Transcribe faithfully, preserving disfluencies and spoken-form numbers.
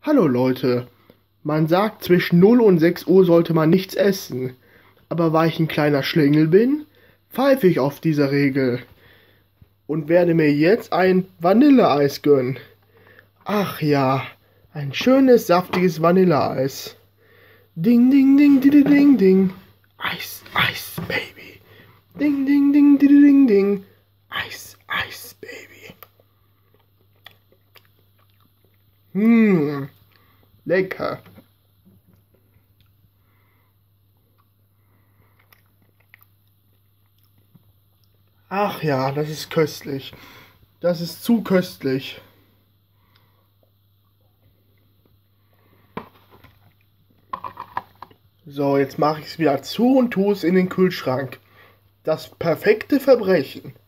Hallo Leute, man sagt, zwischen null und sechs Uhr sollte man nichts essen. Aber weil ich ein kleiner Schlingel bin, pfeife ich auf diese Regel und werde mir jetzt ein Vanilleeis gönnen. Ach ja, ein schönes, saftiges Vanilleeis. Ding, ding, ding, ding, ding, ding. Eis, Eis, Baby. Ding, ding, ding, ding, ding, ding. Eis, Eis, Baby. Hm, lecker. Ach ja, das ist köstlich. Das ist zu köstlich. So, jetzt mache ich es wieder zu und tue es in den Kühlschrank. Das perfekte Verbrechen.